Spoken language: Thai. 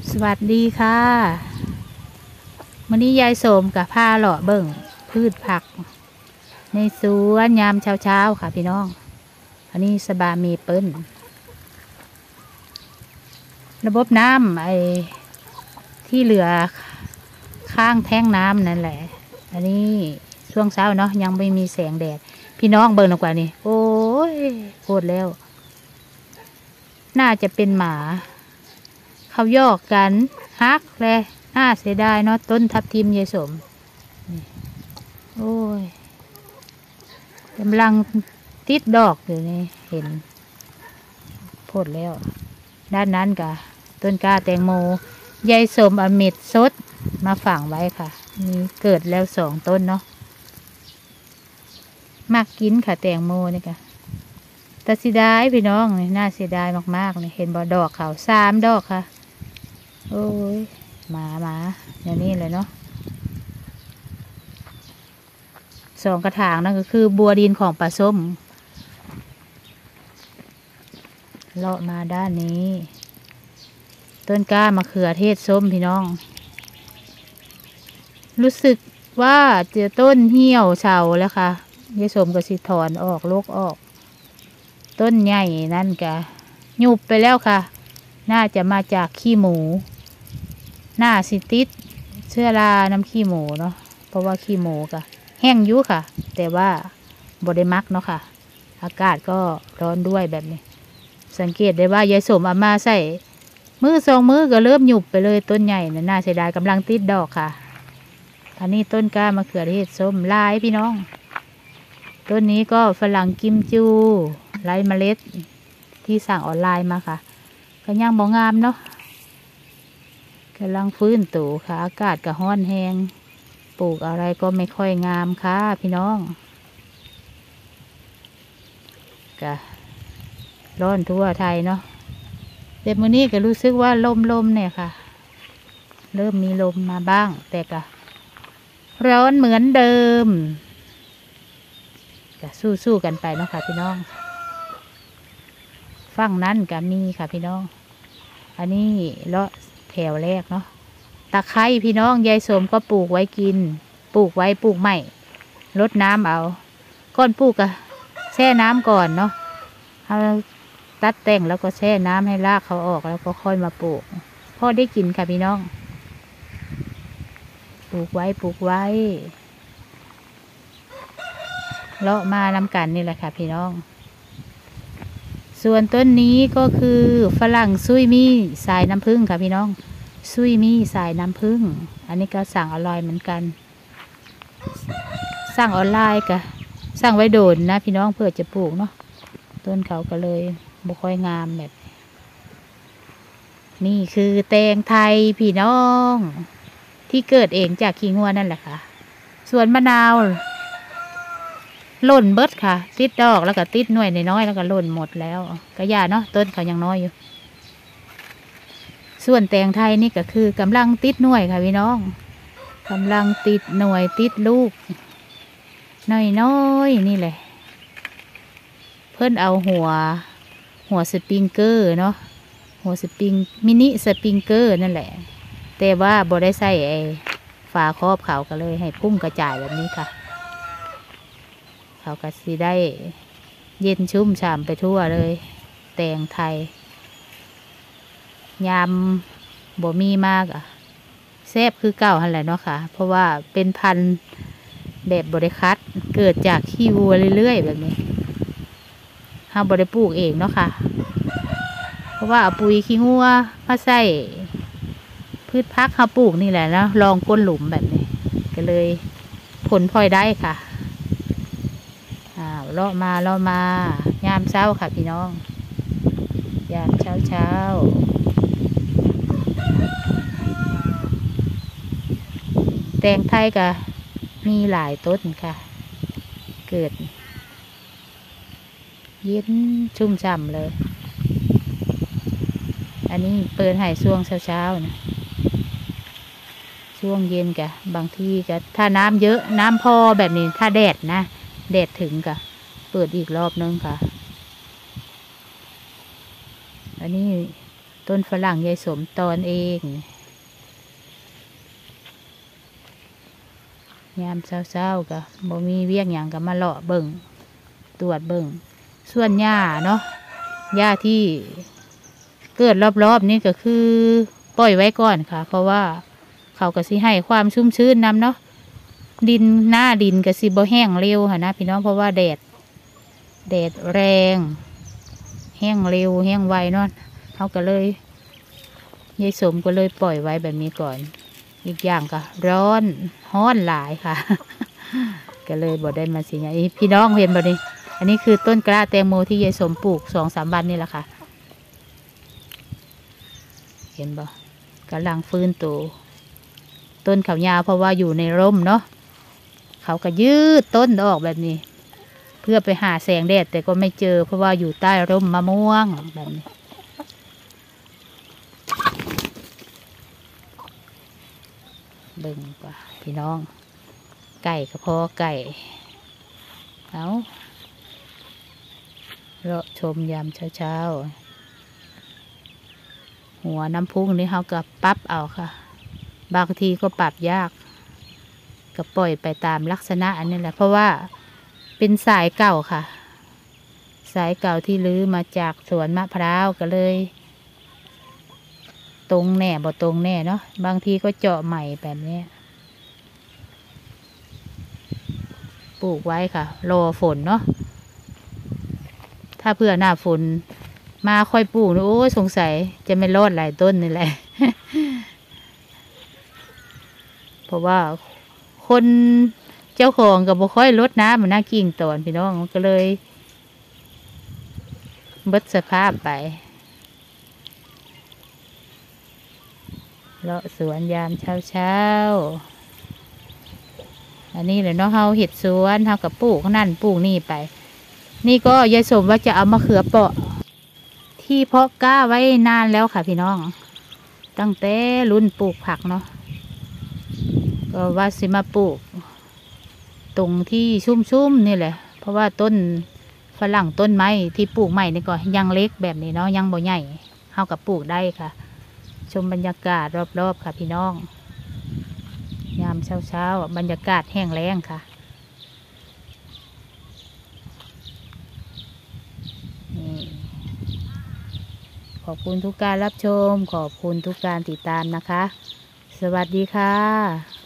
สวัสดีค่ะวันนี้ยายโสมกับผ้าหล่อเบิ่งพืชผักในสวนยามเช้าค่ะพี่น้องอันนี้สบามีเปิ้ลระบบน้ำที่เหลือข้างแท้งน้ำนั่นแหละอันนี้ช่วงเช้าเนาะยังไม่มีแสงแดดพี่น้องเบิ่งดีกว่านี่โอ้ยโคตรแล้วน่าจะเป็นหมาเขายอกกันฮักเลยน่าเสียดายเนาะต้นทับทิมยายสมโอ้ยกำลังติดดอกอยู่นี่เห็นโพดแล้วด้านนั้นกะต้นกล้าแตงโมยายสมเอาเม็ดสดมาฝังไว้ค่ะมีเกิดแล้ว2 ต้นเนาะมากกินค่ะแตงโมนี่ค่ะแต่เสียดายพี่น้องนี่น่าเสียดายมากๆเลยเห็นบ่ดอกเขา3 ดอกค่ะโอ้ยหมาอย่างนี้เลยเนาะ2 กระถางนั่นก็คือบัวดินของปลาส้มเลาะมาด้านนี้ต้นกล้ามะเขือเทศส้มพี่น้องรู้สึกว่าเจอต้นเหี่ยวเฉาแล้วค่ะยายสมก็สิถอนออกโลกออกต้นใหญ่นั่นกะหยุบไปแล้วค่ะน่าจะมาจากขี้หมูหน้าสิติดเชื้อราน้ำขี้หมูเนาะเพราะว่าขี้หมูก็แห้งอยู่ค่ะแต่ว่าบ่ได้มักเนาะค่ะอากาศก็ร้อนด้วยแบบนี้สังเกตได้ว่ายายสมเอามาใส่มือ2 มือก็เริ่มหยุบไปเลยต้นใหญ่น่าเสียดายกำลังติดดอกค่ะอันนี้ต้นกล้ามะเขือเทศส้มลายพี่น้องต้นนี้ก็ฝรั่งกิมจูไร้เมล็ดที่สั่งออนไลน์มาค่ะก็ยังบ่งามเนาะกำลังฟื้นตัวค่ะอากาศก็ร้อนแห้งปลูกอะไรก็ไม่ค่อยงามค่ะพี่น้องก็ร้อนทั่วไทยเนาะแต่มื้อนี้ก็รู้สึกว่าลมเนี่ยค่ะเริ่มมีลมมาบ้างแต่ก็ร้อนเหมือนเดิมก็สู้กันไปเนาะค่ะพี่น้องฝั่งนั้นก็มีค่ะพี่น้องอันนี้เลาะแถวแรกเนาะตะไคร้พี่น้องยายสมก็ปลูกไว้กินปลูกไว้ปลูกใหม่รดน้ำเอาก้อนปลูกอะแช่น้ำก่อนเนาะเอาตัดแต่งแล้วก็แช่น้ำให้รากเขาออกแล้วก็ค่อยมาปลูกพอได้กินค่ะพี่น้องปลูกไว้เลาะมานำกันนี่แหละค่ะพี่น้องส่วนต้นนี้ก็คือฝรั่งซุยมี่สายน้ำผึ้งค่ะพี่น้องซุยมี่สายน้ำผึ้งอันนี้ก็สั่งออนไลน์เหมือนกันสั่งออนไลน์ก็สั่งไว้โดนนะพี่น้องเพื่อจะปลูกเนาะต้นเขาก็เลยบ่ค่อยงามแบบนี่คือแตงไทยพี่น้องที่เกิดเองจากขี้งัวนั่นแหละค่ะส่วนมะนาวหล่นเบิดค่ะติดดอกแล้วก็ติดหน่วยน้อยๆแล้วก็หล่นหมดแล้วก็อย่าเนาะต้นเขายังน้อยอยู่ส่วนแตงไทยนี่ก็คือกำลังติดหน่วยค่ะพี่น้องกำลังติดหน่วยติดลูกน้อยนี่แหละเพิ่นเอาหัวสปริงเกอร์เนาะหัวสปริงมินิสปริงเกอร์นั่นแหละแต่ว่าบ่ได้ใส่ฝาครอบเขาก็เลยให้พุ่งกระจายแบบนี้ค่ะเขาก็สิได้เย็นชุ่มฉ่ำไปทั่วเลยแตงไทยยามบ่มีมากอ่ะแซ่บคือเก่าหั่นแหละเนาะค่ะเพราะว่าเป็นพันธุ์แบบบ่ได้คัดเกิดจากขี้วัวเรื่อยๆแบบนี้เฮาบ่ได้ปลูกเองเนาะค่ะเพราะว่าเอาปุ๋ยขี้งัวมาใส่พืชพักเฮาปลูกนี่แหละนะลองก้นหลุมแบบนี้ก็เลยผลพลอยได้ค่ะเลาะมายามเช้าค่ะพี่น้องยามเช้าแตงไทยก็มีหลายต้นค่ะเกิดเย็นชุ่มฉ่ำเลยอันนี้เปิดให้ช่วงเช้านะช่วงเย็นกะบางทีก็ถ้าน้ำเยอะน้ำพอแบบนี้ถ้าแดดนะแดดถึงกะเปิดอีกรอบนึงค่ะอันนี้ต้นฝรั่งยายสมตอนเองยามเช้าๆก็บ่มีเวียกอย่างก็มาเลาะเบิ่งตรวจเบิ่งส่วนหญ้าเนาะหญ้าที่เกิดรอบๆนี่ก็คือปล่อยไว้ก่อนค่ะเพราะว่าเขาก็สิให้ความชุ่มชื้นนำเนาะดินหน้าดินก็สิบ่แห้งเร็วค่ะนะพี่น้องเพราะว่าแดดแรงแห้งเร็วแห้งไวเนาะเขาก็เลยยายสมก็เลยปล่อยไว้แบบนี้ก่อนอีกอย่างก็ร้อนหลายค่ะ ก็เลยบ่ได้มาสิเนี่ยพี่น้องเห็นบ่นี่อันนี้คือต้นกล้าแตงโมที่ยายสมปลูก2-3 วันนี่แหละค่ะเห็นบ่กำลังฟื้นตัวต้นเขายาวเพราะว่าอยู่ในร่มเนาะเขาก็ยืดต้นออกแบบนี้เพื่อไปหาแสงแดดแต่ก็ไม่เจอเพราะว่าอยู่ใต้ร่มมะม่วงแบบนี้เบิ่งกว่าพี่น้องไก่ก็พอไก่เอาเราชมยามเช้าหัวน้ำพุนี่เขาก็ปรับเอาค่ะบางทีก็ปรับยากก็ปล่อยไปตามลักษณะอันนี้แหละเพราะว่าเป็นสายเก่าค่ะสายเก่าที่ลื้อมาจากสวนมะพร้าวก็เลยตรงแน่บ่ตรงแน่เนาะบางทีก็เจาะใหม่แบบนี้ปลูกไว้ค่ะรอฝนเนาะถ้าเพื่อหน้าฝนมาค่อยปลูกโอ้สงสัยจะไม่รอดหลายต้นนี่แหละ เพราะว่าคนเจ้าของกับบ่ค่อยลดน้ำมันน่ากิ่งตอนพี่น้องก็เลยเบิดสภาพไปเลาะสวนยามเช้าอันนี้เลยเนาะเฮาเห็ดสวนเฮากับปลูกนั่นปลูกนี่ไปนี่ก็ยายสมว่าจะเอามะเขือเปาะที่เพาะกล้าไว้นานแล้วค่ะพี่น้องตั้งแต่รุ่นปลูกผักเนาะก็ว่าสิมาปลูกตรงที่ชุ่มๆนี่แหละเพราะว่าต้นฝรั่งต้นไม้ที่ปลูกใหม่นี่ก็ยังเล็กแบบนี้เนาะยังบ่ใหญ่เฮากับปลูกได้ค่ะชมบรรยากาศรอบๆค่ะพี่น้องยามเช้าบรรยากาศแห้งแล้งค่ะขอบคุณทุกการรับชมขอบคุณทุกการติดตามนะคะสวัสดีค่ะ